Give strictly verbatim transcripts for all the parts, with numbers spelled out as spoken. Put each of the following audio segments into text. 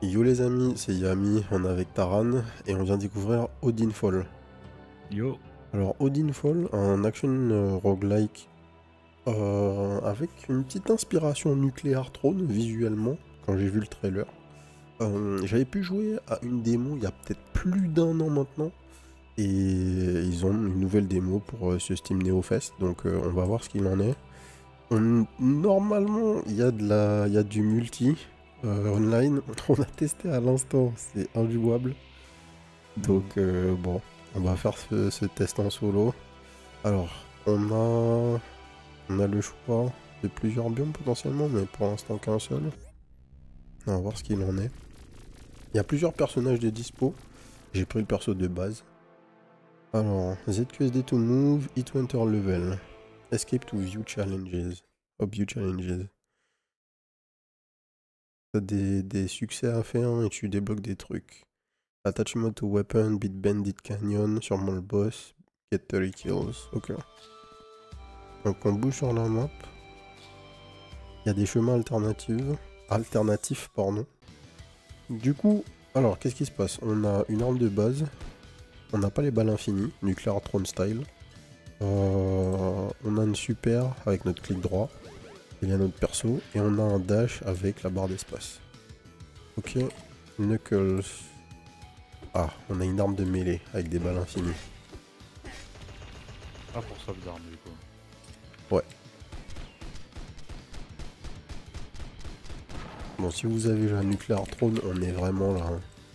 Yo les amis, c'est Yami, on est avec Taran et on vient découvrir Odinfall. Yo. Alors Odinfall, un action euh, roguelike euh, avec une petite inspiration Nuclear Throne visuellement, quand j'ai vu le trailer. Euh, J'avais pu jouer à une démo il y a peut-être plus d'un an maintenant et ils ont une nouvelle démo pour euh, ce Steam Neo Fest, donc euh, on va voir ce qu'il en est. On- normalement, il y a de la, il y a du multi euh, online. On a testé à l'instant, c'est injouable. Donc Mhm. euh, bon, on va faire ce, ce test en solo. Alors, on a, on a le choix de plusieurs biomes potentiellement, mais pour l'instant qu'un seul. On va voir ce qu'il en est. Il y a plusieurs personnages de dispo. J'ai pris le perso de base. Alors, Z Q S D to move, E to enter level. Escape to view challenges. Oh, view challenges. T'as des, des succès à faire et tu débloques des trucs. Attachment to weapon, beat bandit canyon, sûrement le boss. Get thirty kills. Ok. Donc on bouge sur la map. Il y a des chemins alternatifs. Alternatifs, pardon. Du coup, alors qu'est-ce qui se passe? On a une arme de base. On n'a pas les balles infinies, Nuclear Throne style. Euh, on a une super avec notre clic droit. Il y a notre perso. Et on a un dash avec la barre d'espace. Ok. Knuckles. Ah, on a une arme de mêlée avec des balles infinies. Ah, pour sauvegarde du coup. Ouais. Bon, si vous avez la Nuclear Throne, on est vraiment là. Hein.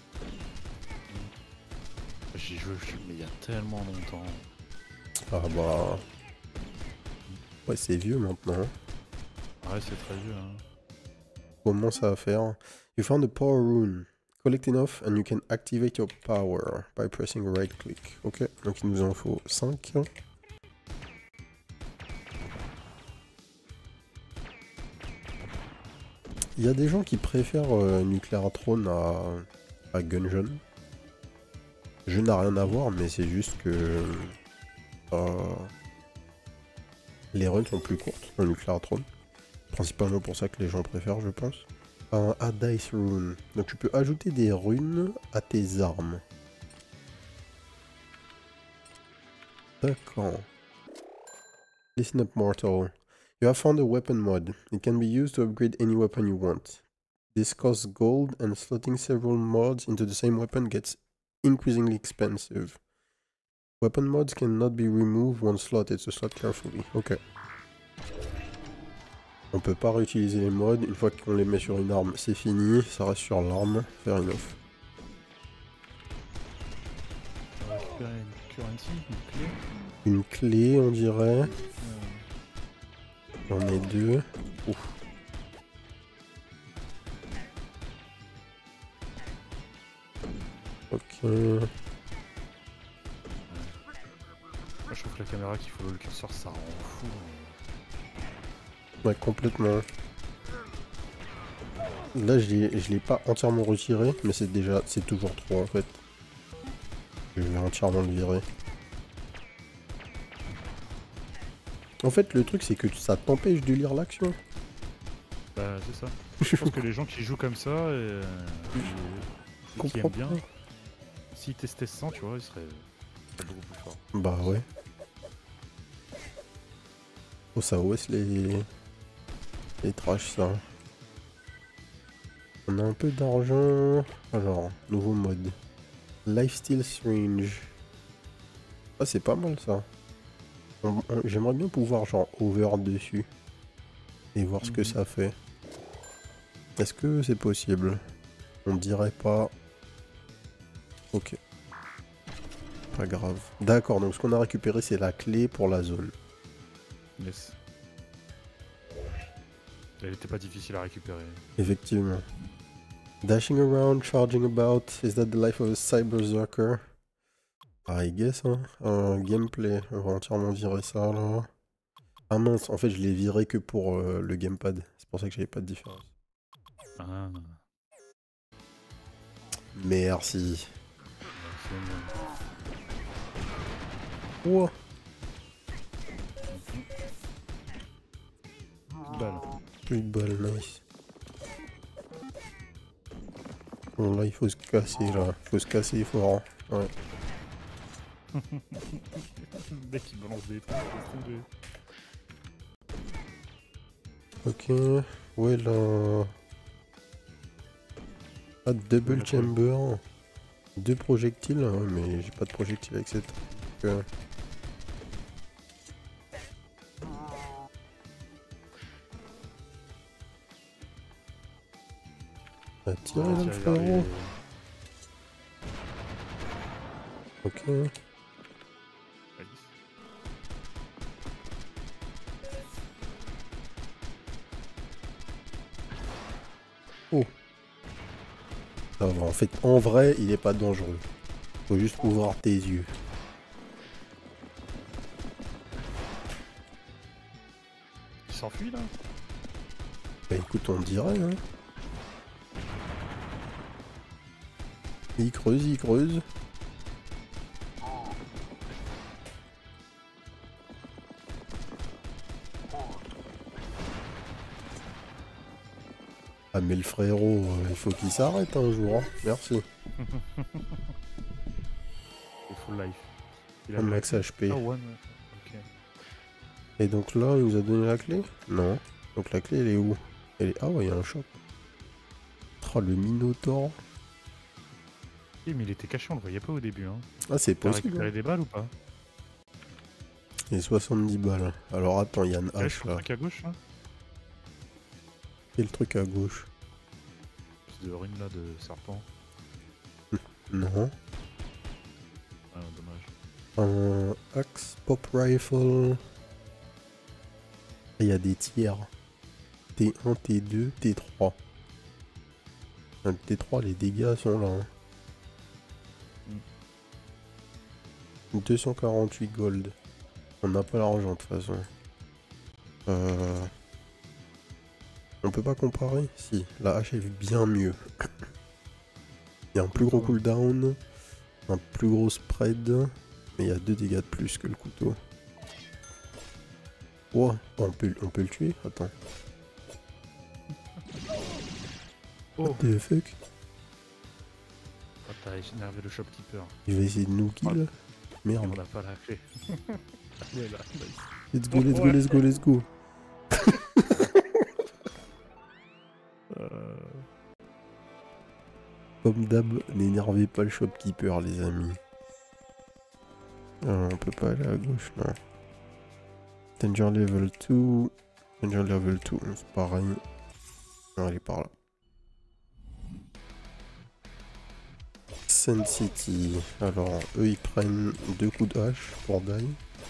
J'y joue, mais il y a tellement longtemps. Ah bah... Ouais, c'est vieux maintenant. Hein. Ouais, c'est très vieux. Hein. Comment ça va faire? You found a power rune. Collect enough and you can activate your power by pressing right click. Ok, donc il nous en faut cinq. Il y a des gens qui préfèrent euh, Nuclear Throne à, à Gungeon. Je n'ai rien à voir, mais c'est juste que euh, les runs sont plus courtes dans Nuclear Throne. Principalement pour ça que les gens préfèrent, je pense. Un Add Dice Rune. Donc tu peux ajouter des runes à tes armes. D'accord. Listen up, mortal. You have found a weapon mod. It can be used to upgrade any weapon you want. This costs gold, and slotting several mods into the same weapon gets increasingly expensive. Weapon mods cannot be removed once slotted, so slot carefully. Ok. On peut pas réutiliser les mods. Une fois qu'on les met sur une arme, c'est fini. Ça reste sur l'arme. Fair enough. On va récupérer une currency, une clé. Une clé, on dirait. Euh, J'en ai deux. Ouf. Ok. Moi, je trouve que la caméra qui follow le curseur, ça rend fou. Ouais, complètement. Là, je l'ai je l'ai pas entièrement retiré, mais c'est déjà, c'est toujours trop en fait. Je vais entièrement le virer. En fait, le truc, c'est que ça t'empêche de lire l'action. Bah, c'est ça. Je pense que les gens qui jouent comme ça et, Je et qui comprends aiment bien, pas. s'ils testaient sans, tu vois, ils seraient, ils seraient beaucoup plus forts. Bah ouais. Oh, ça hausse les... les trash, ça. On a un peu d'argent. Alors, nouveau mode. Lifesteal Syringe. Ah, c'est pas mal, ça. On- on- J'aimerais bien pouvoir, genre, over dessus. Et voir ce que Mhm. ça fait. Est-ce que c'est possible? On dirait pas... Ok. Pas grave. D'accord, donc ce qu'on a récupéré, c'est la clé pour la zone. Yes. Elle était pas difficile à récupérer. Effectivement. Dashing around, charging about, is that the life of a cyberzucker? I guess, hein. Un gameplay, on va entièrement virer ça, là. Ah mince, en fait, je l'ai viré que pour euh, le gamepad. C'est pour ça que j'avais pas de différence. Ah, Merci. c'est bon. Ouah. Petite balle. Plus de balles, nice. Bon là il faut se casser là, il faut se casser fort. Ouais. Le mec il balance des trucs, laisse Ok, tomber. ouais là... Ah, double chamber. Deux projectiles, ouais, mais j'ai pas de projectiles avec cette... Euh... T'as tiré là le frérot. Ok. Oh. Ça va, en fait, en vrai, il est pas dangereux. Faut juste ouvrir tes yeux. Il s'enfuit là? Bah écoute, on dirait, hein. Il creuse, il creuse. Ah mais le frérot, euh, il faut qu'il s'arrête un jour, hein. Merci. Il full life. Il Un max H P. Ah, one. Ok. Et donc là, il nous a donné la clé? Non. Donc la clé, elle est où? Elle est... Ah ouais, il y a un shop. Oh, le Minotaur. Oui, mais il était caché, on le voyait pas au début. Hein. Ah, c'est T'as possible. récupéré Hein. des balles ou pas? Et soixante-dix balles. Alors attends, il y a une hache là. Le truc à gauche là? Et le truc à gauche? C'est de rune là de serpent. Non. Ah, dommage. Un axe pop rifle. Il y a des tiers. T un, T deux, T trois. Le T trois, les dégâts sont là. Hein. Mm. deux cent quarante-huit gold. On n'a pas l'argent de toute façon. Euh... On peut pas comparer? Si, la hache est bien mieux. Il y a un plus gros cooldown, un plus gros spread, mais il y a deux dégâts de plus que le couteau. Oh, on peut, on peut le tuer? Attends. Oh. What the fuck? Oh, t'as énervé le shopkeeper. Il va essayer de nous kill? Merde. On n'a pas la clé. Allez, là, let's go, let's go, let's go, let's go. euh... Comme d'hab, n'énervez pas le shopkeeper, les amis. Euh, on peut pas aller à gauche, non. Danger level deux. Danger level deux, c'est pareil. Non, elle est par là. Sun City. Alors, eux, ils prennent deux coups de hache pour die.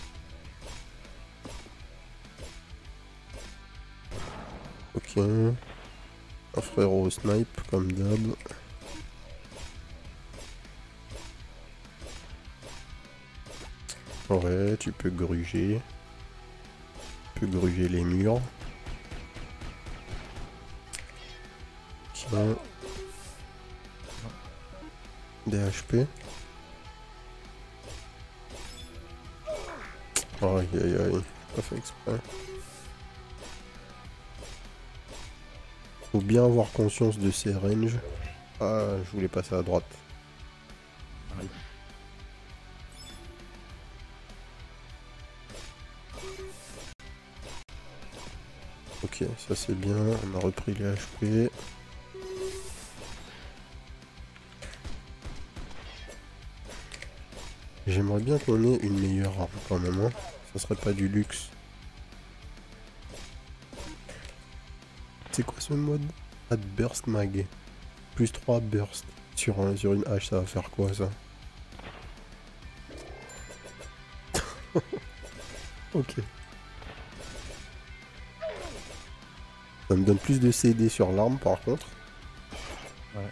Ok. Un frérot snipe, comme d'hab. Ouais, tu peux gruger. Tu peux gruger les murs. Tiens. Des H P. Aïe aïe aïe, pas fait exprès. Faut bien avoir conscience de ses ranges. Ah, je voulais passer à droite. Aïe. Ok, ça c'est bien, on a repris les H P. J'aimerais bien qu'on ait une meilleure arme quand même, hein. Ça serait pas du luxe. C'est quoi ce mode? Add burst mag. Plus trois burst. Sur, un, sur une hache, ça va faire quoi ça? Ok. Ça me donne plus de C D sur l'arme par contre. Ouais.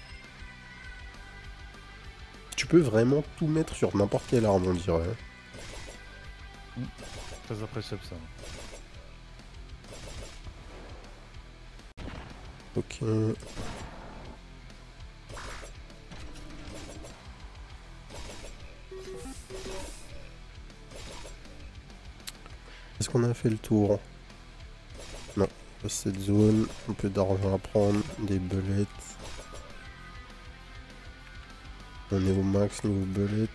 Tu peux vraiment tout mettre sur n'importe quelle arme, on dirait. Mmh. Très appréciable ça. Ok. Est-ce qu'on a fait le tour? Non. Cette zone, un peu d'argent à prendre, des belettes. On est au max niveau belette.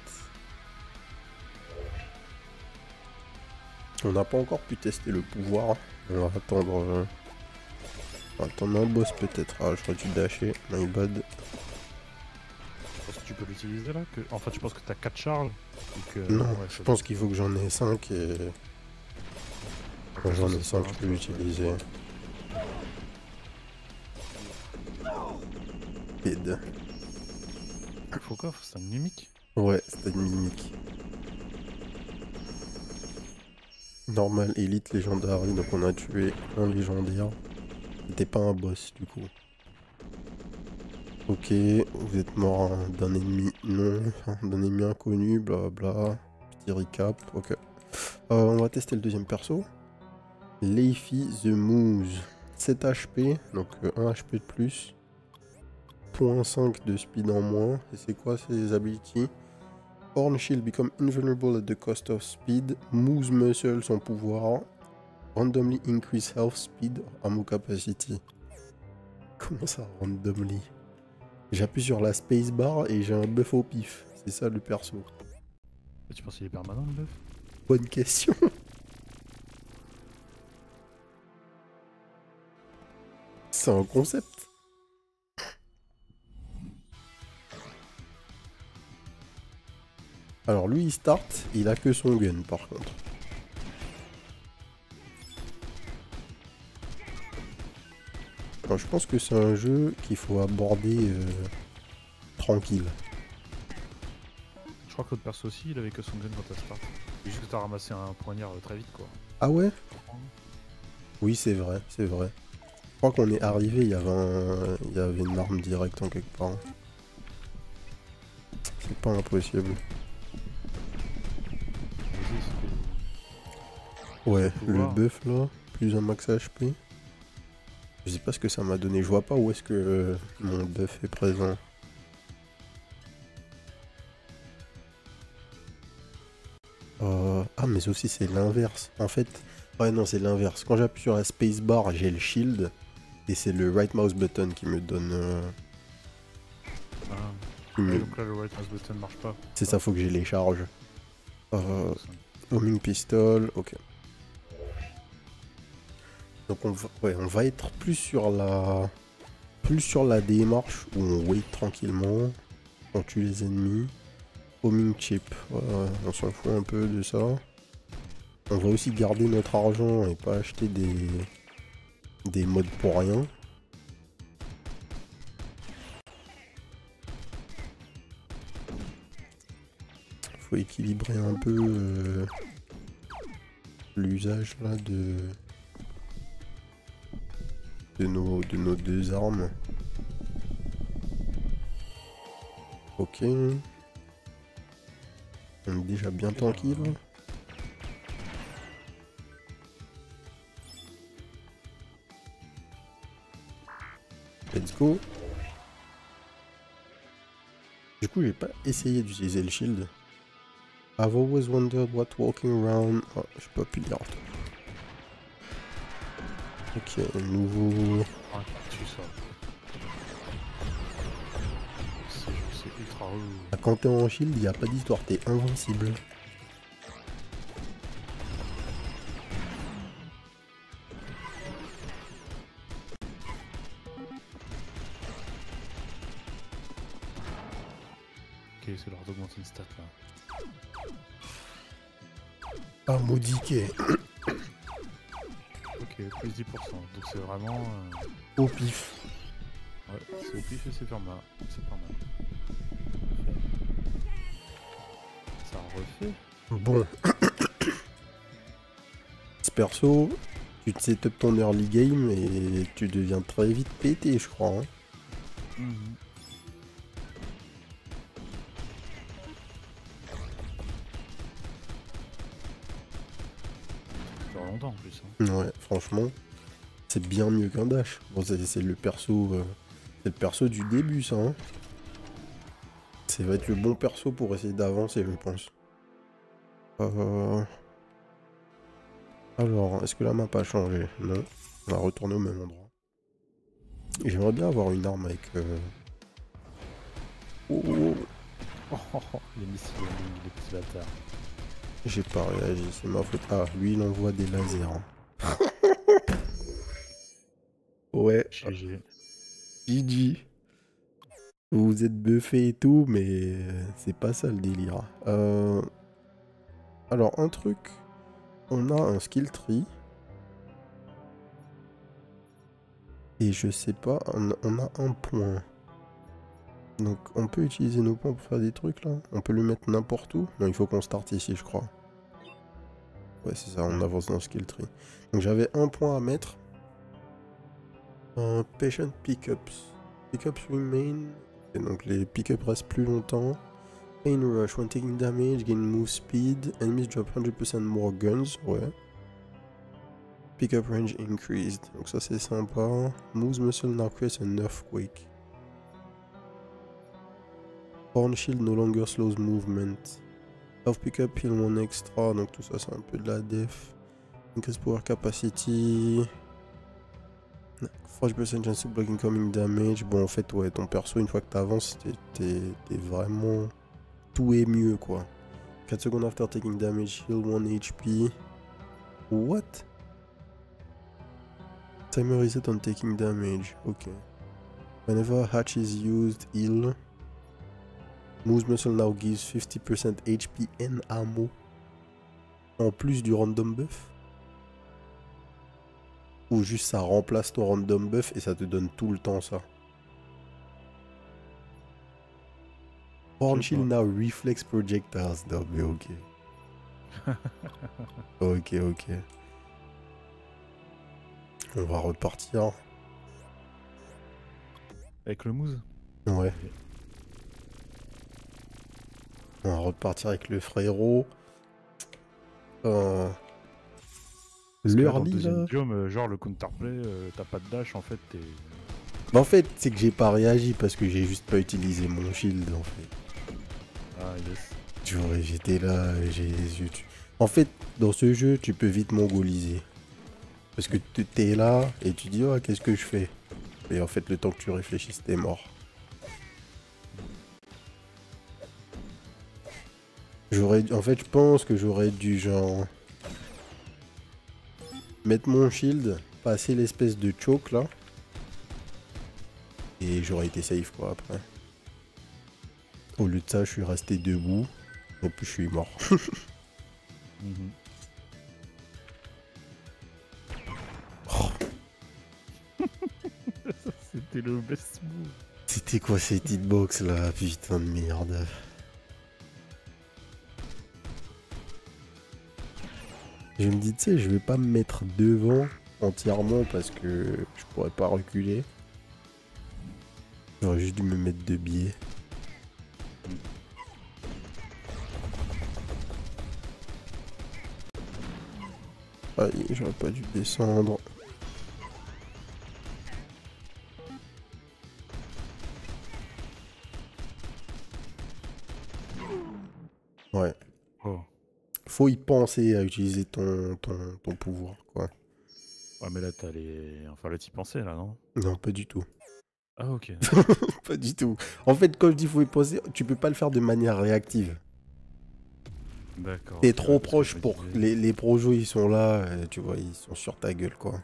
On n'a pas encore pu tester le pouvoir. On va attendre... Euh... On va attendre un boss peut-être. Ah, j'aurais dû dasher. My bad. Je pense que tu peux l'utiliser là que... Enfin, tu penses que t'as quatre charges que... Non, ouais, je pense qu'il faut que j'en ai cinq et... Quand j'en ai cinq, je peux l'utiliser. Dead. Faut quoi? C'est une mimique? Ouais, c'était une mimique. Normal, élite, légendary, donc on a tué un légendaire. C'était pas un boss du coup. Ok, vous êtes mort hein, d'un ennemi non, enfin, d'un ennemi inconnu, blablabla. Petit recap, ok. Euh, on va tester le deuxième perso. Leafy the Moose. sept H P, donc euh, un H P de plus. zéro point cinq de speed en moins. Et c'est quoi ces abilities? Horn Shield become invulnerable at the cost of speed. Moose Muscle, son pouvoir. Randomly increase health speed or ammo capacity. Comment ça, randomly? J'appuie sur la spacebar et j'ai un buff au pif. C'est ça le perso. Tu penses qu'il est permanent le buff? Bonne question. C'est un concept. Alors lui il start, il a que son gun par contre. Alors, je pense que c'est un jeu qu'il faut aborder euh, tranquille. Je crois que l'autre perso aussi, il avait que son gun quand t'as start. C'est juste que t'as ramassé un poignard euh, très vite quoi. Ah ouais? Oui c'est vrai, c'est vrai. Je crois qu'on est arrivé, il y avait un... il y avait une arme directe en quelque part. C'est pas impossible. Ouais, le buff là, plus un max H P. Je sais pas ce que ça m'a donné, je vois pas où est-ce que euh, mon buff est présent. Euh... Ah mais aussi c'est l'inverse. En fait, ouais non c'est l'inverse. Quand j'appuie sur la spacebar j'ai le shield. Et c'est le right mouse button qui me donne... Euh... Ah. Qui me... Donc là le right mouse button marche pas. C'est ça, faut que j'ai les charges. Euh... Homing pistol, ok. Donc on va, ouais, on va être plus sur la... Plus sur la démarche où on wait tranquillement. On tue les ennemis. Homing chip, voilà, on s'en fout un peu de ça. On va aussi garder notre argent et pas acheter des... Des modes pour rien. Faut équilibrer un peu euh, l'usage là de... De nos, de nos deux armes. Ok. On est déjà bien tranquille. Let's go. Du coup, j'ai pas essayé d'utiliser le shield. I've always wondered what walking around... Oh, je peux plus lire. Ok, nouveau... Ah, tu ça. C'est ultra relou. Quand t'es en shield, y a pas d'histoire, t'es invincible. Ok, c'est l'heure d'augmenter une stat là. Ah, maudit quai. Ok, plus dix pour cent. Donc c'est vraiment... Euh... Au pif. Ouais, c'est au pif et c'est pas mal. C'est pas mal. Ça refait. Bon. Ce perso, tu te setup ton early game et tu deviens très vite pété, je crois. Hein. Mm-hmm. Longtemps en plus. Hein. Ouais, franchement, c'est bien mieux qu'un dash. Bon, c'est le perso, euh, c'est le perso du début, ça. Hein. Ça va être le bon perso pour essayer d'avancer, je pense. Euh... Alors, est-ce que la map a changé? Non. On va retourner au même endroit. J'aimerais bien avoir une arme avec... Euh... Oh, oh, oh. Oh, oh, oh, les missiles, les petits bâtards. J'ai pas réagi, c'est ma faute. Ah, lui il envoie des lasers. Hein. Ouais. G G. G G. Vous êtes buffé et tout, mais c'est pas ça le délire. Euh... Alors, un truc. On a un skill tree. Et je sais pas, on a, on a un point. Donc, on peut utiliser nos points pour faire des trucs là. On peut le mettre n'importe où. Non, il faut qu'on starte ici, je crois. Ouais, c'est ça, on avance dans le skill tree. Donc, j'avais un point à mettre. Un patient pickups. Pickups remain. Et donc, les pickups restent plus longtemps. Pain rush, when taking damage, gain move speed, enemies drop one hundred percent more guns, ouais. Pickup range increased, donc ça c'est sympa. Moves muscle now creates an earthquake. Horn shield no longer slows movement. Health pickup heal one extra, donc tout ça c'est un peu de la def. Increase power capacity. forty percent chance to block incoming damage. Bon en fait ouais, ton perso une fois que t'avances, t'es vraiment... Tout est mieux quoi. quatre secondes after taking damage, heal one H P. What? Timer reset on taking damage. Ok. Whenever hatch is used, heal. Moves muscle now gives fifty percent H P and ammo. En plus du random buff. Ou juste ça remplace ton random buff et ça te donne tout le temps ça. Horn shield now reflex projectiles. Non mais ok. Ok, ok. On va repartir. Avec le mousse? Ouais. On va repartir avec le frérot. Euh... L'early là. Biome, genre le counterplay, euh, t'as pas de dash en fait, t'es... Bah en fait, c'est que j'ai pas réagi parce que j'ai juste pas utilisé mon shield en fait. Ah yes. Tu vois, j'étais là, j'ai les yeux... Tu... En fait, dans ce jeu, tu peux vite mongoliser. Parce que t'es là et tu dis, oh, qu'est-ce que je fais? Et en fait, le temps que tu réfléchisses, t'es mort. J'aurais... En fait, je pense que j'aurais dû, genre... mettre mon shield, passer l'espèce de choke, là. Et j'aurais été safe, quoi, après. Au lieu de ça, je suis resté debout. Et puis, je suis mort. mm-hmm. C'était le best move. C'était quoi cette hitbox là? Putain de merde. Je me dis, tu sais, je vais pas me mettre devant entièrement parce que je pourrais pas reculer. J'aurais juste dû me mettre de biais. Aïe, j'aurais pas dû descendre. Ouais. Oh. Faut y penser à utiliser ton, ton, ton pouvoir, quoi. Ouais, mais là, t'as les... Enfin, là, t'y pensais, là, non? Non, pas du tout. Ah, ok. Pas du tout. En fait, quand je dis faut y penser, tu peux pas le faire de manière réactive. D'accord. T'es okay, trop ouais, proche pour... disais... Les, les projos, ils sont là, tu vois, ils sont sur ta gueule, quoi.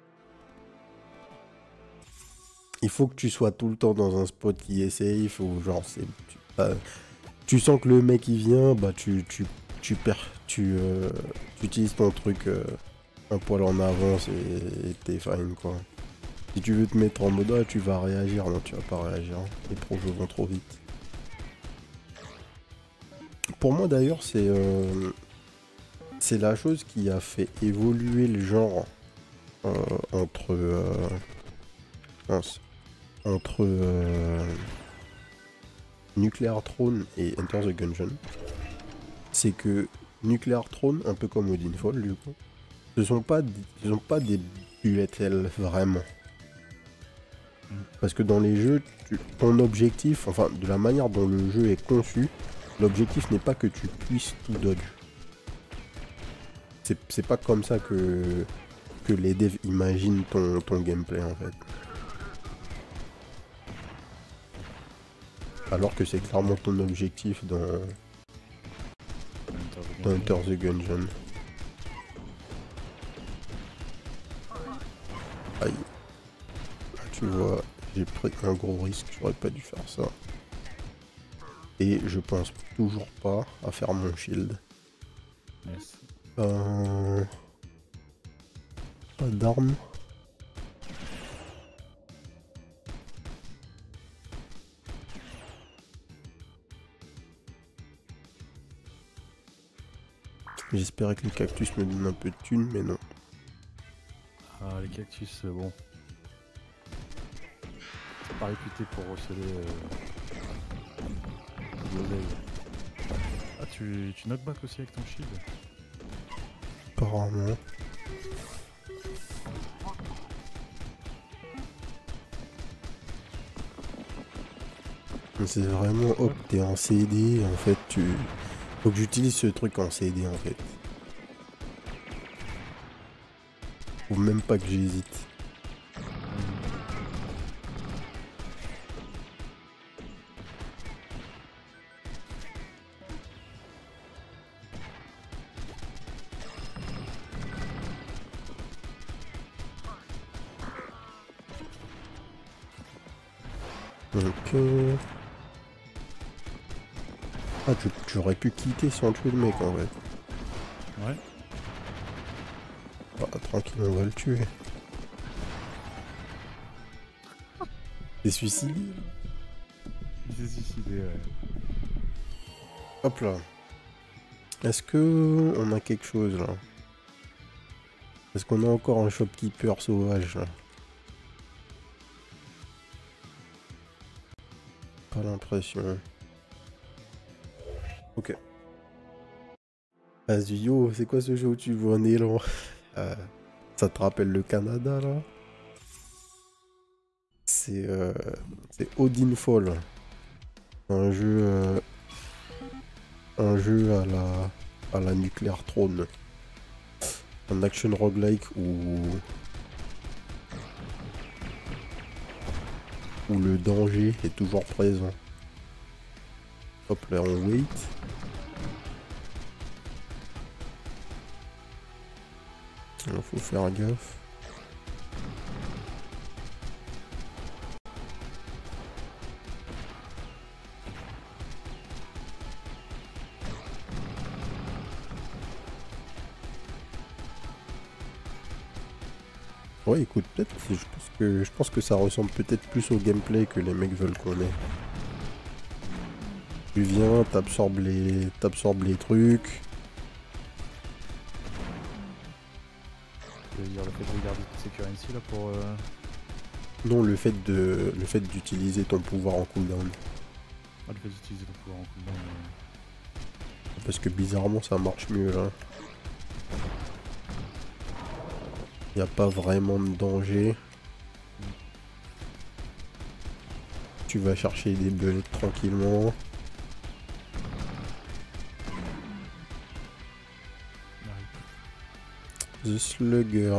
Il faut que tu sois tout le temps dans un spot qui est safe, ou genre, c'est... Tu, bah, tu sens que le mec, il vient, bah, tu... tu Tu perds, tu, euh, tu utilises ton truc euh, un poil en avance et t'es fine quoi. Si tu veux te mettre en mode ah, tu vas réagir, non tu vas pas réagir, les projets vont trop vite. Pour moi d'ailleurs c'est euh, c'est la chose qui a fait évoluer le genre euh, entre euh, mince, entre euh, Nuclear Throne et Enter the Gungeon. C'est que Nuclear Throne, un peu comme Odinfall du coup, ce sont pas, ce sont pas des bullet hell vraiment. Parce que dans les jeux, tu, ton objectif, enfin de la manière dont le jeu est conçu, l'objectif n'est pas que tu puisses tout dodge. C'est pas comme ça que, que les devs imaginent ton, ton gameplay en fait. Alors que c'est clairement ton objectif dans, dans Enter the Gungeon. Aïe. Tu vois, j'ai pris un gros risque, j'aurais pas dû faire ça. Et je pense toujours pas à faire mon shield. Yes. Euh... Pas d'armes. J'espérais que les cactus me donnent un peu de thunes, mais non. Ah, les cactus, c'est bon. C'est pas réputé pour receler euh... de l'oseille. Ah, tu, tu knockback aussi avec ton shield? Apparemment. C'est vraiment hop, t'es en C D, en fait, tu... Faut que j'utilise ce truc en C D, en fait. Faut même pas que j'hésite. Ok. Ah, tu, tu aurais pu quitter sans tuer le mec, en fait. Ouais. Ah, tranquille, on va le tuer. T'es suicidé? Il s'est suicidé, ouais. Hop là. Est-ce que on a quelque chose là? Est-ce qu'on a encore un shopkeeper sauvage là? Pas l'impression. Ok. Vas-y, yo, c'est quoi ce jeu où tu vois un élan? euh, Ça te rappelle le Canada là? C'est euh, c'est Odin Fall. Un jeu euh, un jeu à la à la Nuclear Throne. Un action roguelike où où le danger est toujours présent. Hop là, on wait. Il faut faire gaffe. Ouais, écoute, peut-être, je pense que je pense que ça ressemble peut-être plus au gameplay que les mecs veulent qu'on ait. Tu viens, t'absorbes les, t'absorbes les trucs. Tu veux dire le fait de garder toutes ces currencies là pour... Euh... Non, le fait de, le fait d'utiliser ton pouvoir en cooldown. Ah, le fait d'utiliser ton pouvoir en cooldown. Euh... Parce que bizarrement, ça marche mieux là. Il n'y a pas vraiment de danger. Tu vas chercher des belettes tranquillement. The Slugger.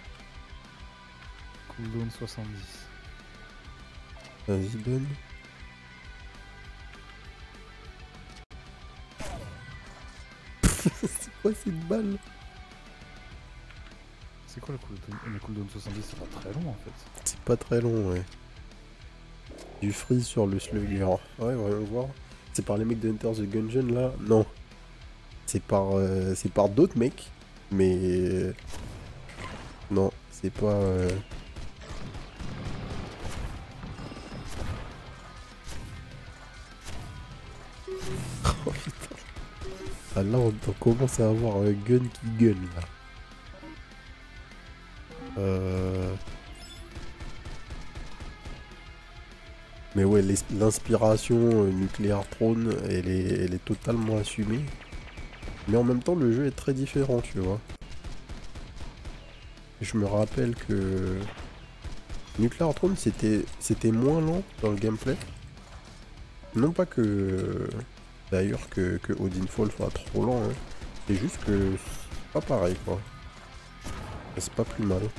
Cooldown soixante-dix. Vas-y, donne. C'est quoi cette balle? C'est quoi le cooldown? Le cooldown soixante-dix, c'est pas très long en fait. C'est pas très long, ouais. Du freeze sur le Slugger. Ouais, voyons voir. C'est par les mecs de Enter the Gungeon là? Non. C'est par, euh, c'est par d'autres mecs. Mais... Non, c'est pas... Euh... Oh putain. Ah là, on, on commence à avoir un gun qui gun là. Euh... Mais ouais, l'inspiration euh, Nuclear Throne, elle est, elle est totalement assumée. Mais en même temps, le jeu est très différent, tu vois. Je me rappelle que Nuclear Throne, c'était c'était moins lent dans le gameplay. Non pas que... D'ailleurs que, que Odinfall soit trop lent, hein. C'est juste que c'est pas pareil, quoi. C'est pas plus mal.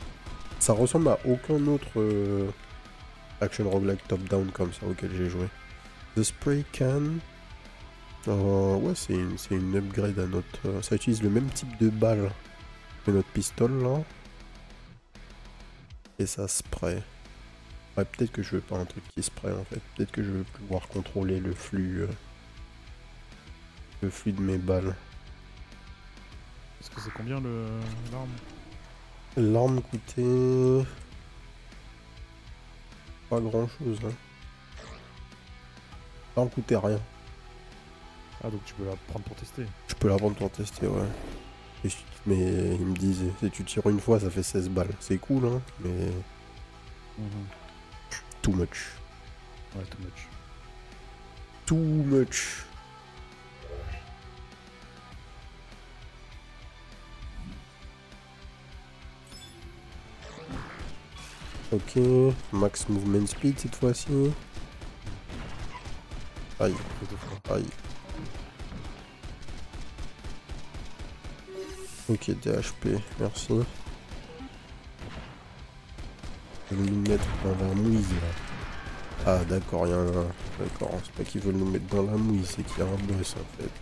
Ça ressemble à aucun autre... Euh... action roguelike top-down comme ça auquel j'ai joué. The Spray Can. Euh, ouais, c'est une, c'est une upgrade à notre... euh, ça utilise le même type de balle que notre pistole là. Et ça spray. Ouais, peut-être que je veux pas un truc qui spray en fait. Peut-être que je veux pouvoir contrôler le flux... euh, le flux de mes balles. Est-ce que c'est combien le l'arme? L'arme coûtait... pas grand chose. Hein. L'arme coûtait rien. Ah, donc tu peux la prendre pour tester. Je peux la prendre pour tester, ouais. Et je- mais il me disait, si tu tires une fois, ça fait seize balles. C'est cool, hein, mais Mhm. too much. Ouais, too much. Too much. Ok, max movement speed cette fois-ci. Aïe, Les deux fois. aïe. Ok, D H P, merci. Ils veulent nous mettre dans la mouise là. Ah d'accord, il y a un... D'accord, c'est pas qu'ils veulent nous mettre dans la mouise, c'est qu'il y a un boss en fait.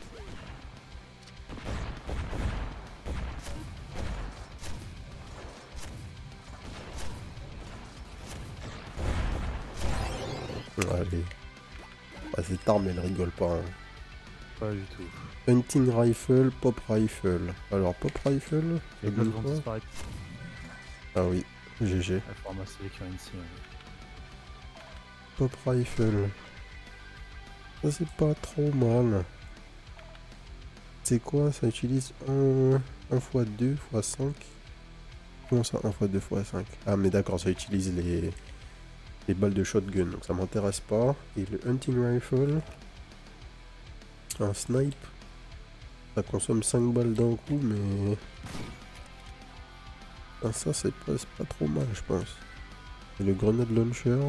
Allez. Ah, cette arme elle rigole pas. Hein. Pas du tout. Hunting rifle, pop rifle. Alors pop rifle, Les ça balles donne vont quoi? disparaître. Ah oui, G G. Il faut ramasser les currency. Ouais. Pop rifle. Ça c'est pas trop mal. C'est quoi? Ça utilise un fois deux fois cinq. Comment ça un fois deux fois cinq? Ah mais d'accord, ça utilise les... les balles de shotgun, donc ça m'intéresse pas. Et le hunting rifle, un snipe, ça consomme cinq balles d'un coup, mais... Ah, ça c'est pas, c'est pas trop mal je pense. Et le grenade launcher.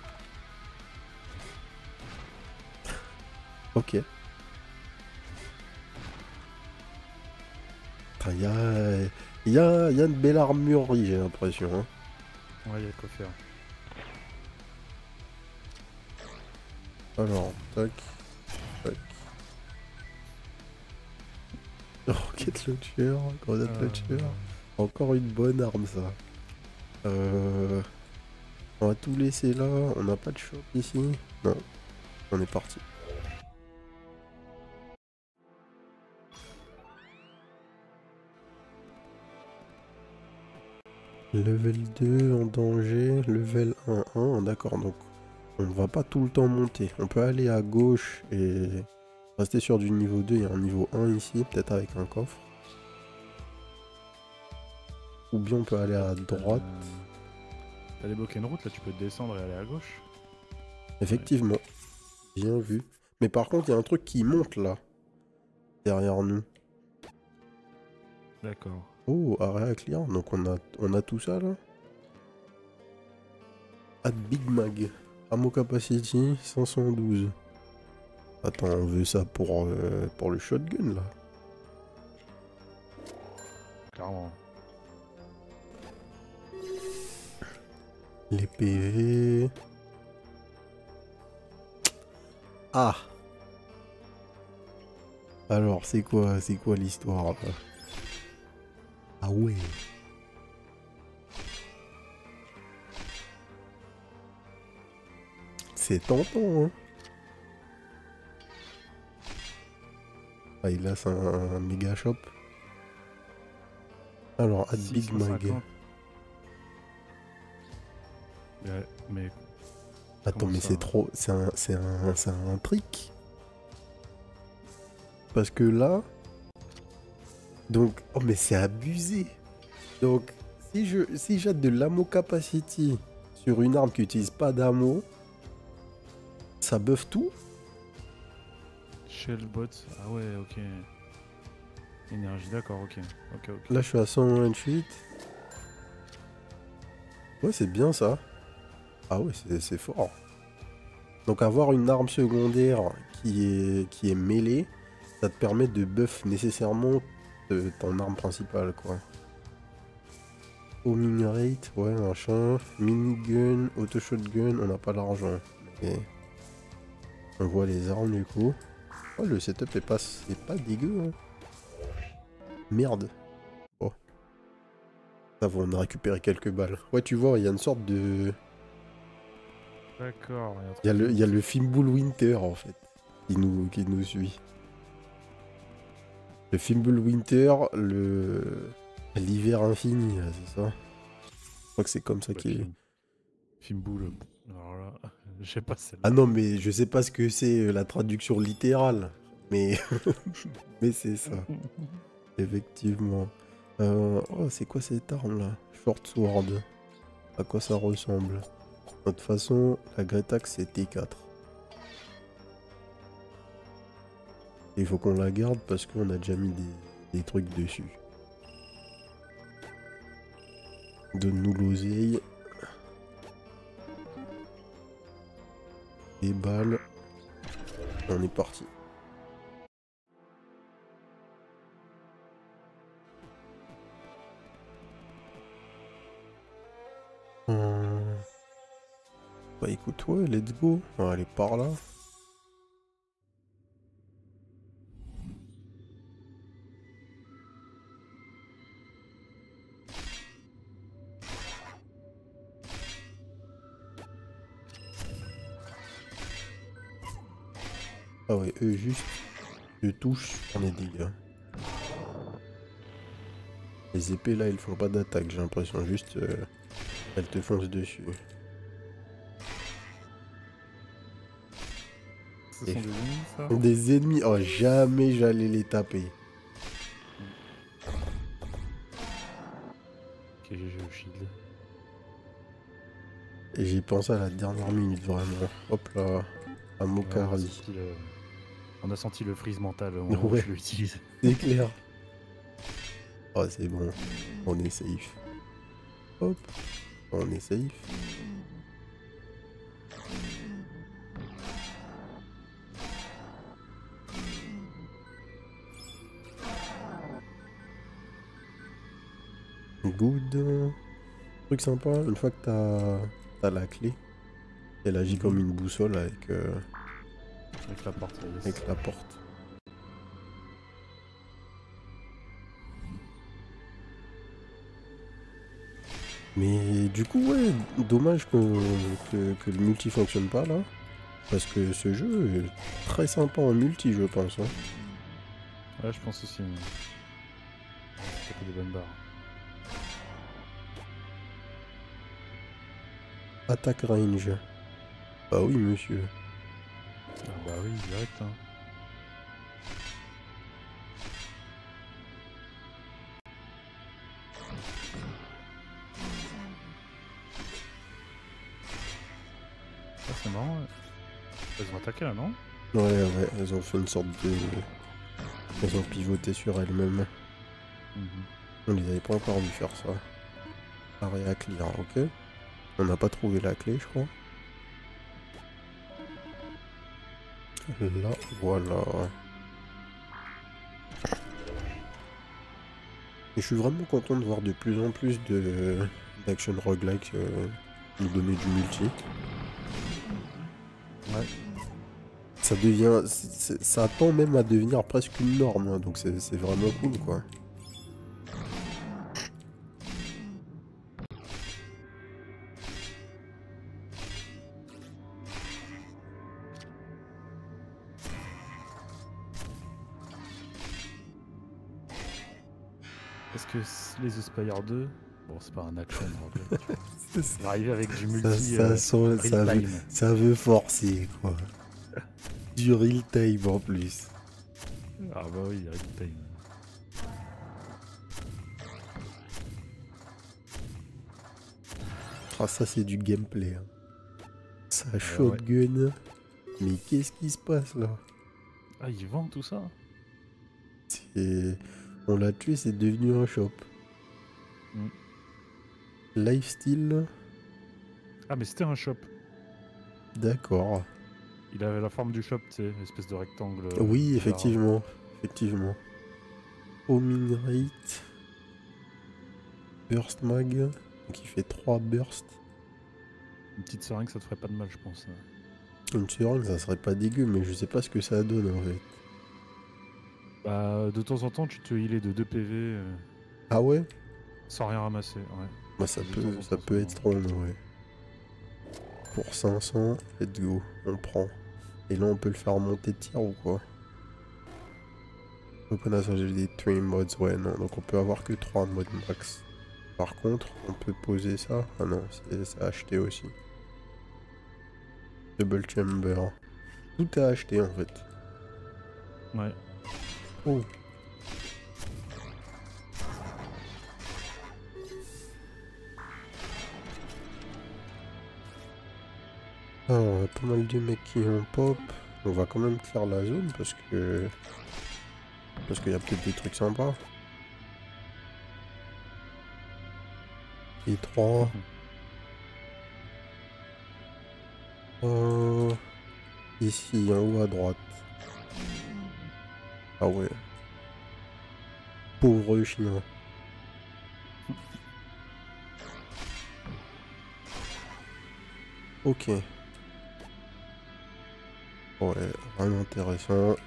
Ok. Il y a, y, a, y a une belle armurerie j'ai l'impression. Hein. Ouais, il y a de quoi faire. Alors, tac, tac. Rocket launcher, grenade Euh, launcher. Encore une bonne arme ça. Euh, on va tout laisser là. On n'a pas de shop ici. Non. On est parti. Level deux en danger. Level un un. D'accord. Donc on ne va pas tout le temps monter. On peut aller à gauche et rester sur du niveau deux. Il y a un niveau un ici. Peut-être avec un coffre. Ou bien on peut aller à droite. Euh... T'as débloqué une route, là tu peux descendre et aller à gauche. Effectivement. Bien vu. Mais par contre, il y a un truc qui monte là. Derrière nous. D'accord. Oh, area clear. Donc on a, on a tout ça là. Add Big Mag. Ammo capacity cinq cent douze. Attends, on veut ça pour, euh, pour le shotgun là. Clairement. Les P V. Ah. Alors, c'est quoi, c'est quoi l'histoire là? Ah ouais. C'est tentant, hein. Ah, il a un, un méga shop. Alors, add Big Mag. six cent cinquante. Ouais, mais... Attends, Comment mais ça? c'est trop... C'est un, c'est un, c'est un trick. Parce que là... Donc... Oh, mais c'est abusé. Donc, si je si j'ai de l'ammo capacity sur une arme qui n'utilise pas d'ammo, ça buff tout? Shellbot, ah ouais, ok. Énergie, d'accord, ok. Ok, ok. Là, je suis à cent vingt-huit. Ouais, c'est bien ça. Ah ouais, c'est c'est fort. Donc avoir une arme secondaire qui est, qui est mêlée, ça te permet de buff nécessairement de ton arme principale, quoi. Homing rate, ouais, machin. Minigun, auto shotgun, on n'a pas l'argent. Mais... On voit les armes du coup. Oh, le setup est pas, c'est pas dégueu. Hein. Merde. Oh. Ça va, on a récupéré quelques balles. Ouais, tu vois, il y a une sorte de... D'accord. Il y a le, il y a le Fimbul Winter en fait, qui nous, qui nous suit. Le Fimbul Winter, le... l'hiver infini, là, c'est ça. Je crois que c'est comme ça Bah, qu'il est. film, film boule. Alors là, je sais pas celle-là. Ah non, mais je sais pas ce que c'est euh, la traduction littérale. Mais, mais c'est ça, effectivement. Euh, Oh, c'est quoi cette arme là? Short Sword. À quoi ça ressemble? De toute façon, la Gretax c'est T quatre. Il faut qu'on la garde parce qu'on a déjà mis des, des trucs dessus. Donne-nous l'oseille. Des balles. On est parti. Hum. Bah écoute, ouais, let's go. On va aller par là. Ah ouais, eux juste de touche, on est dégâts. Les épées là, ils font pas d'attaque, j'ai l'impression, juste euh, elles te foncent dessus. Ce Et sont des ennemis, ça? des ennemis, oh jamais j'allais les taper. Ok, j'ai le shield. Et j'ai pensé à la dernière minute vraiment. Hop là, à Ouais, on, a Mokari. senti le... on a senti le freeze mental au moment où Ouais, tu l'utilises. c'est clair. Oh c'est bon, on est safe. Hop, on est safe. Good. Truc sympa, une fois que t'as as la clé, elle agit Mhm. comme une boussole avec, euh, Avec la porte, yes. avec la porte. Mais du coup, ouais, dommage que, que, que le multi fonctionne pas là. Parce que ce jeu est très sympa en multi, je pense. Hein. Ouais, je pense aussi. Taper des bonnes barres. Attaque range. Bah oui, monsieur. Ah bah oui, direct. Hein. Ah, c'est marrant. Ouais. Elles ont attaqué là, non? Ouais, ouais, elles ont fait une sorte de... Elles ont pivoté sur elles-mêmes. Mhm. On les avait pas encore vu faire ça. Area clear, ok. On n'a pas trouvé la clé, je crois. Là, voilà. Et je suis vraiment content de voir de plus en plus de d'action roguelike euh, nous donner du multi. Ouais. Ça devient... c'est- c'est- ça tend même à devenir presque une norme, hein, donc c'est c'est vraiment cool, quoi. Est-ce que c- les Aspire deux... Bon, c'est pas un action roguelike, tu vois. C'est ça. Il va arriver avec du Ça, multi ça, euh, sent- ça real veut, time. ça veut forcer, quoi. Du real time en plus. Ah bah oui, real time. Ah, ça, c'est du gameplay. Hein. Ça ouais. shotgun. Mais qu'est-ce qui se passe, là? Ah, ils vendent tout ça? C'est... On l'a tué, c'est devenu un shop. Mm. Lifestyle. Ah, mais c'était un shop. D'accord. Il avait la forme du shop, tu sais, une espèce de rectangle. euh, Oui, vert. effectivement. Effectivement. Homing rate. Burst mag. Donc il fait trois bursts. Une petite seringue, ça te ferait pas de mal, je pense. Une seringue, ça serait pas dégueu, mais je sais pas ce que ça donne en fait. Bah, de temps en temps, tu te healais de deux P V euh, Ah ouais? sans rien ramasser. Ouais. Bah ça De temps peut, en ça temps peut seulement. être strong, ouais. Pour cinq cents, let's go, on prend. Et là on peut le faire monter de tir ou quoi? Open a des trois mods, ouais non, donc on peut avoir que trois mods max. Par contre, on peut poser ça. Ah non, c'est à acheter aussi. Double chamber. Tout est à acheter en fait. Ouais. Oh. Alors, on a pas mal de mecs qui ont pop. On va quand même clear la zone parce que... Parce qu'il y a peut-être des trucs sympas. Et trois. Euh... Ici, en haut à droite. Ah ouais. Pauvre chinois. Ok. Ouais, vraiment intéressant.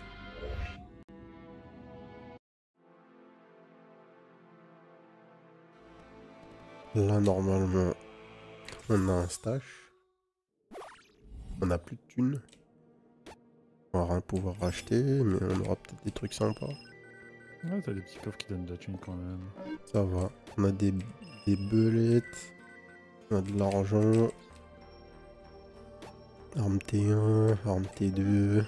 Là, normalement, on a un stash. On n'a plus de thunes. On va rien pouvoir acheter, mais on aura peut-être des trucs sympas. Ouais, t'as des petits coffres qui donnent de la thune quand même. Ça va. On a des, des belettes. On a de l'argent. Arme T un, arme T deux.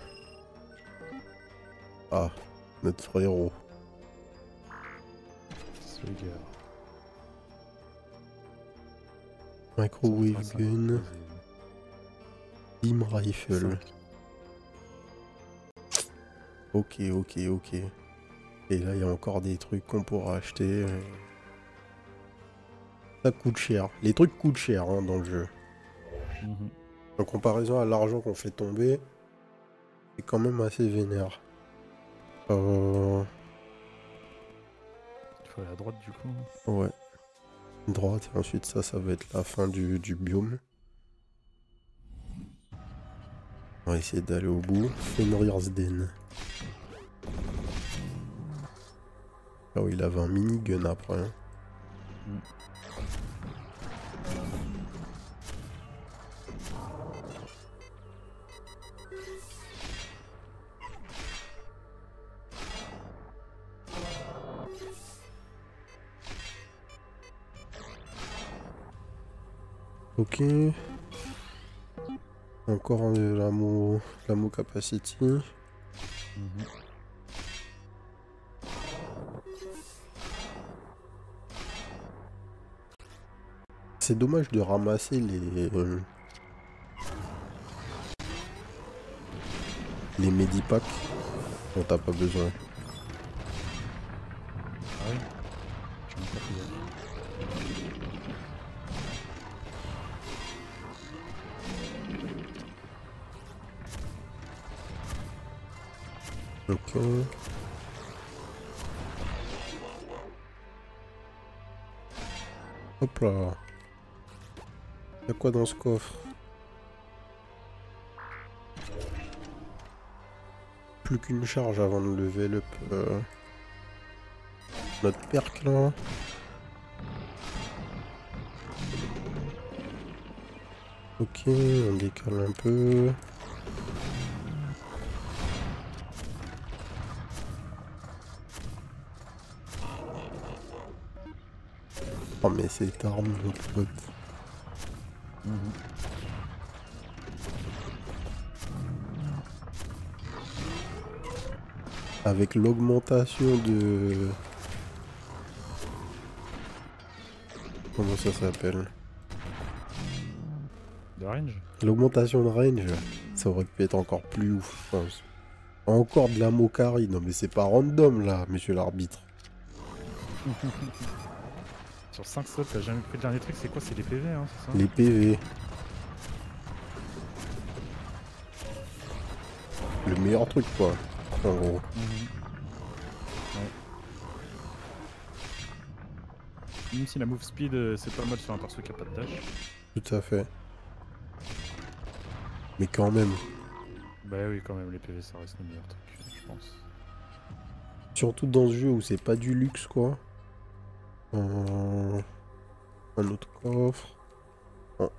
Ah, notre frérot. C'est le gars. Microwave gun. Beam rifle. cinq. Ok, ok, ok. Et là, il y a encore des trucs qu'on pourra acheter. Ça coûte cher. Les trucs coûtent cher hein, dans le jeu. Mmh. En comparaison à l'argent qu'on fait tomber, c'est quand même assez vénère. Euh... Il faut aller à droite du coup. Ouais. Droite, et ensuite ça, ça va être la fin du, du biome. On va essayer d'aller au bout. Fenrir's Den. Là où il avait un minigun après. Hein. Mmh. Ok. Encore de l'ammo, l'ammo capacity. Mmh. C'est dommage de ramasser les euh, les medipacks dont t'as pas besoin. Ah oui. Je m'en pas fait. Ok. Hop là. Y'a quoi dans ce coffre? Plus qu'une charge avant de level up euh, notre perk là. Ok, on décale un peu. Oh mais cette arme, mon pote. Mmh. Avec l'augmentation de... Comment ça s'appelle? De range. L'augmentation de range, ça aurait pu être encore plus ouf, je pense. Encore de la mocari, non mais c'est pas random là, monsieur l'arbitre. Sur cinq slots, t'as jamais pris le dernier truc, c'est quoi? C'est les P V, hein, c'est ça? Les P V. Le meilleur truc quoi, en gros. Mmh. Ouais. Même si la move speed, euh, c'est pas mal sur un perso qui a pas de dash. Tout à fait. Mais quand même. Bah oui, quand même, les P V ça reste le meilleur truc, je pense. Surtout dans ce jeu où c'est pas du luxe, quoi. Euh... Un autre coffre. Oh.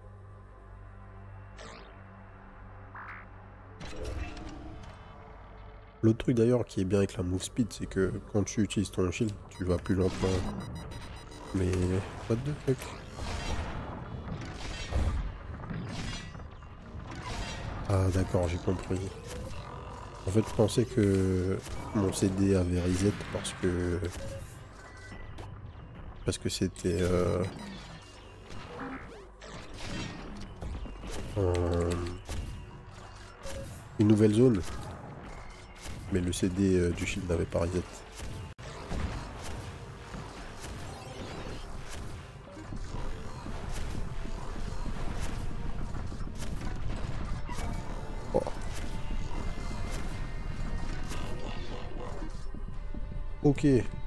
L'autre truc d'ailleurs qui est bien avec la move speed, c'est que quand tu utilises ton shield, tu vas plus lentement. Mais... what the fuck? Ah d'accord, j'ai compris. En fait, je pensais que mon C D avait reset parce que... Parce que c'était... Euh... un- une nouvelle zone. Mais le C D euh, du shield n'avait pas reset. Oh. Ok.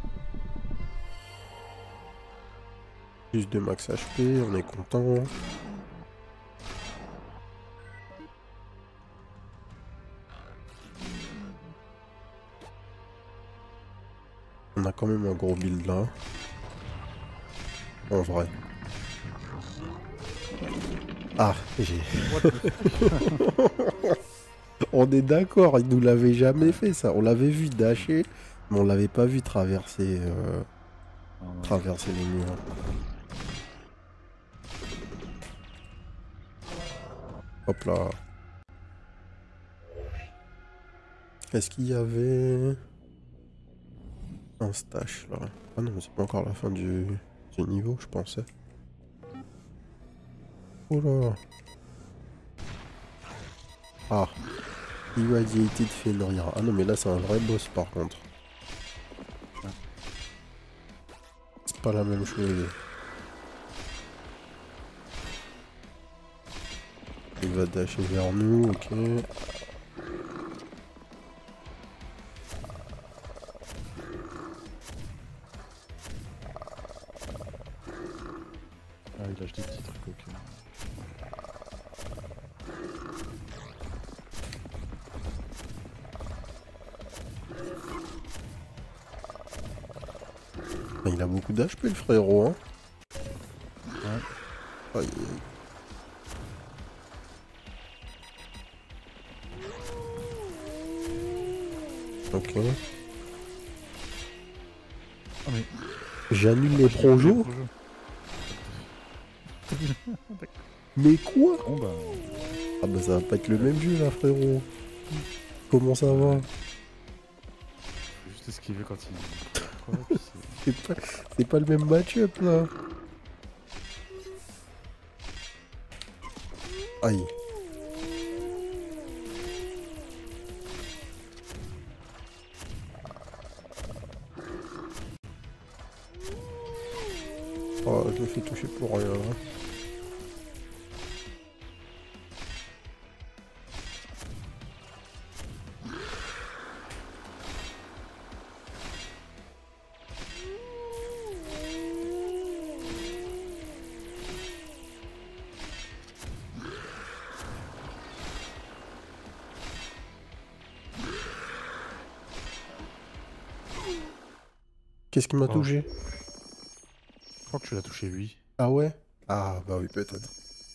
Plus de max H P, on est content. On a quand même un gros build là. En vrai. Ah, j'ai... On est d'accord, il nous l'avait jamais fait ça. On l'avait vu dasher, mais on l'avait pas vu traverser, euh... Non, non. traverser les murs. Hop là. Est-ce qu'il y avait un stash là? Ah non, c'est pas encore la fin du, du niveau, je pensais. Oh là. Ah. Irradiated Fenrir. Ah non, mais là c'est un vrai boss par contre. C'est pas la même chose. Il va dasher vers nous, ok. Ah, il lâche des petits trucs, ok. Il a beaucoup d'H P le frérot, hein. Ouais. Aïe. Ok. Ah mais... J'annule les projos. Mais quoi? Bon bah... Ah bah ça va pas être le même jeu là frérot. Comment ça va? Faut juste esquiver quand il... Quoi, puis c'est- C'est pas, c'est pas le même match-up là. Aïe. Oh, je me fais toucher pour rien. Hein. Qu'est-ce qui m'a Oh. touché? Je crois que tu l'as touché lui. Ah ouais? Ah bah oui peut-être.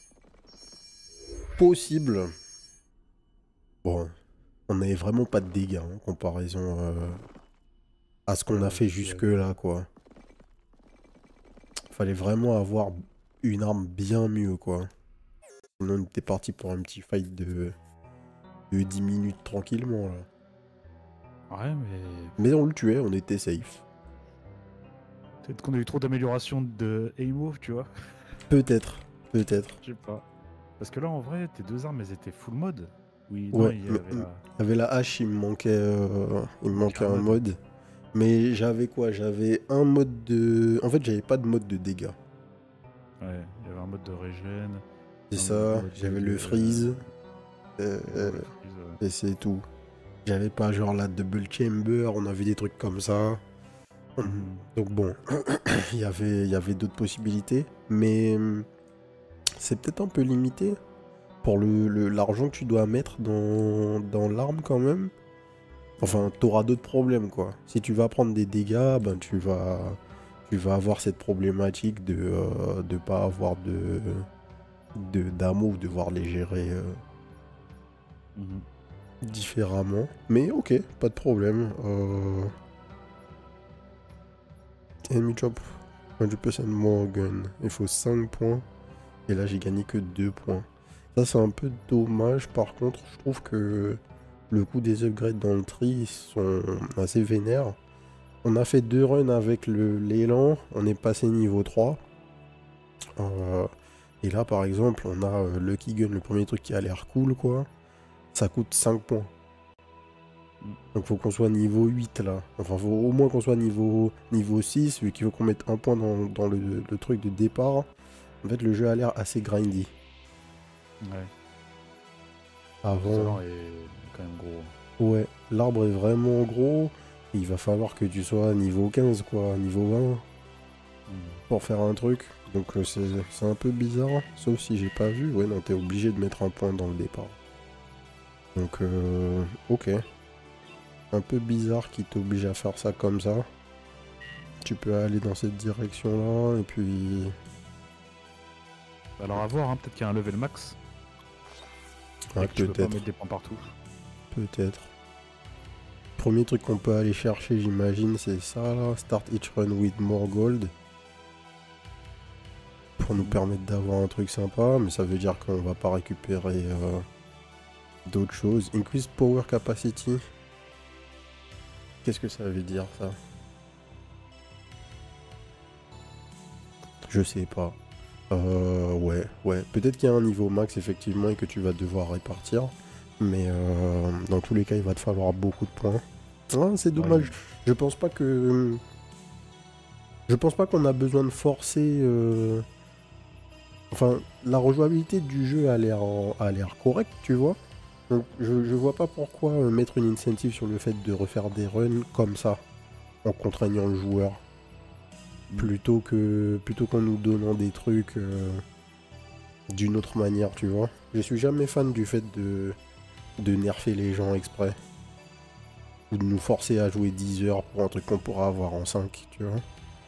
Possible. Bon, on n'avait vraiment pas de dégâts en comparaison euh, à ce qu'on Ouais, a fait c'est- jusque là quoi. Fallait vraiment avoir une arme bien mieux quoi. Sinon on était parti pour un petit fight de, de dix minutes tranquillement là. Ouais, mais... Mais on le tuait, on était safe. Peut-être qu'on a eu trop d'améliorations de aim tu vois. Peut-être, peut-être. Je sais pas. Parce que là, en vrai, tes deux armes, elles étaient full mode. Oui, non, Ouais, il y mais- avait la... Il y avait la hache, il me manquait, euh, il me manquait un un mode. mode. Mais j'avais quoi? J'avais un mode de... En fait, j'avais pas de mode de dégâts. Ouais, il y avait un mode de régène. C'est un ça, mode j'avais de- le freeze. euh, Ouais, euh, le freeze, ouais. et c'est tout. J'avais pas genre la double chamber, on avait des trucs comme ça. Mhm. Donc bon, il y avait, il y avait d'autres possibilités. Mais hum, c'est peut-être un peu limité. pour le, le- l'argent que tu dois mettre dans, dans l'arme quand même, enfin, t'auras d'autres problèmes, quoi. Si tu vas prendre des dégâts, ben tu vas, tu vas avoir cette problématique de euh, de pas avoir de, de d'amour, ou devoir les gérer euh, Mhm. différemment. Mais ok, pas de problème. Euh... Enemy drop cent pour cent more gun. Il faut cinq points. Et là, j'ai gagné que deux points. Ça, c'est un peu dommage. Par contre, je trouve que le coût des upgrades dans le tri ils sont assez vénères. On a fait deux runs avec le l'élan. On est passé niveau trois. Euh, et là, par exemple, on a euh, Lucky Gun, le premier truc qui a l'air cool, quoi. Ça coûte cinq points. Mm. Donc faut qu'on soit niveau huit là. Enfin faut au moins qu'on soit niveau, niveau six, vu qu'il faut qu'on mette un point dans, dans le, le truc de départ. En fait le jeu a l'air assez grindy. Ouais. Avant. Talent est quand même gros. Ouais, l'arbre est vraiment gros. Et il va falloir que tu sois niveau quinze quoi, niveau vingt Mm. pour faire un truc. Donc euh, c'est c'est un peu bizarre. Sauf si j'ai pas vu. Ouais non, t'es obligé de mettre un point dans le départ. Donc euh, ok. Un peu bizarre qui t'oblige à faire ça comme ça. Tu peux aller dans cette direction là et puis Alors à voir, hein, peut-être qu'il y a un level max. ouais, Et que tu peux pas peut-être, mettre des points partout. peut-être. Premier truc qu'on peut aller chercher, j'imagine, c'est ça là. Start each run with more gold. Pour nous Mhm. permettre d'avoir un truc sympa, mais ça veut dire qu'on va pas récupérer euh, d'autres choses. Increase power capacity. Qu'est-ce que ça veut dire ça? Je sais pas. Euh, ouais, ouais. Peut-être qu'il y a un niveau max effectivement et que tu vas devoir répartir. Mais euh, dans tous les cas, il va te falloir beaucoup de points. Ah, c'est dommage. Ouais. Je pense pas que. Je pense pas qu'on a besoin de forcer. euh, Enfin, la rejouabilité du jeu a l'air en- a l'air correcte, tu vois. Donc, je, je vois pas pourquoi euh, mettre une incentive sur le fait de refaire des runs comme ça, en contraignant le joueur, Mm. plutôt que plutôt qu'en nous donnant des trucs euh, d'une autre manière, tu vois. Je suis jamais fan du fait de, de nerfer les gens exprès. Ou de nous forcer à jouer dix heures pour un truc qu'on pourra avoir en cinq, tu vois.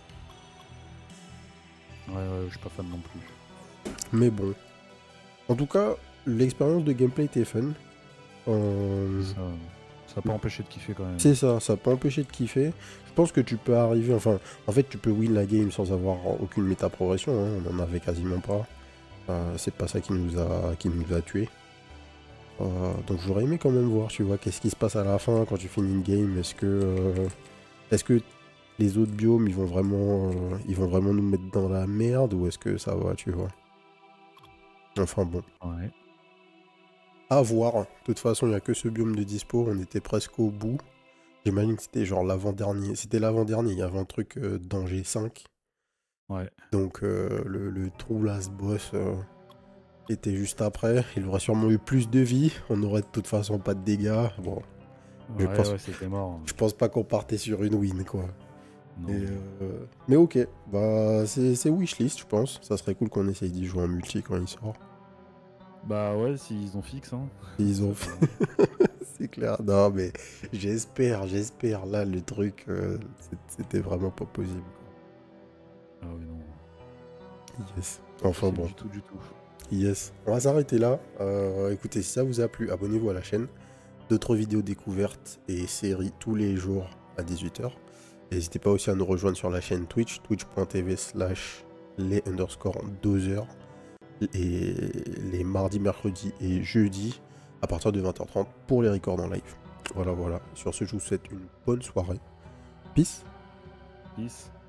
Ouais, ouais, je suis pas fan non plus. Mais bon. En tout cas, l'expérience de gameplay était fun. Euh, Ça, ça a pas empêché de kiffer quand même. C'est ça, ça peut empêcher de kiffer. Je pense que tu peux arriver, enfin, en fait, tu peux win la game sans avoir aucune méta-progression, hein, on en avait quasiment pas. Euh, c'est pas ça qui nous a, qui nous a tués. Euh, donc j'aurais aimé quand même voir, tu vois, qu'est-ce qui se passe à la fin quand tu finis une game. Est-ce que, euh, est-ce que les autres biomes, ils vont vraiment, euh, ils vont vraiment nous mettre dans la merde ou est-ce que ça va, tu vois. Enfin bon, Ouais. à voir. De toute façon, il n'y a que ce biome de dispo, on était presque au bout. J'imagine que c'était genre l'avant-dernier. C'était l'avant-dernier, il y avait un truc euh, danger cinq. Ouais. Donc euh, le, le true last boss euh, était juste après. Il aurait sûrement eu plus de vie. On aurait de toute façon pas de dégâts. Bon, je Ouais, pense, ouais, c'était mort. je pense pas qu'on partait sur une win, quoi. Non. Et, euh, Mais ok, bah c'est c'est wishlist, je pense. Ça serait cool qu'on essaye d'y jouer en multi quand il sort. Bah ouais, s'ils ont fixe, hein. Ils ont Ça fait. peut- C'est clair. Non, mais j'espère, j'espère. Là, le truc, euh, c'est- c'était vraiment pas possible. Ah oui, non. Yes. Enfin Possible bon. Du tout, du tout. Yes. On va s'arrêter là. Euh, écoutez, si ça vous a plu, abonnez-vous à la chaîne. D'autres vidéos découvertes et séries tous les jours à dix-huit heures. N'hésitez pas aussi à nous rejoindre sur la chaîne Twitch, twitch.tv slash les underscore dozers. Et les mardis, mercredis et jeudis à partir de vingt heures trente pour les records en live. Voilà, voilà. Sur ce, je vous souhaite une bonne soirée. Peace. Peace.